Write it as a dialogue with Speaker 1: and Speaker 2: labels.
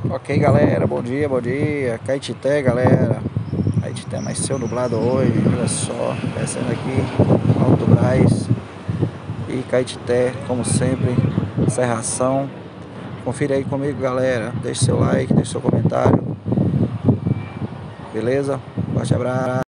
Speaker 1: Ok, galera, bom dia, bom dia. Caetité, galera. Caetité amanheceu nublado hoje, olha só, descendo aqui, Alto Brás e Caetité, como sempre, Serração. Confira aí comigo, galera. Deixe seu like, deixe seu comentário. Beleza? Forte abraço.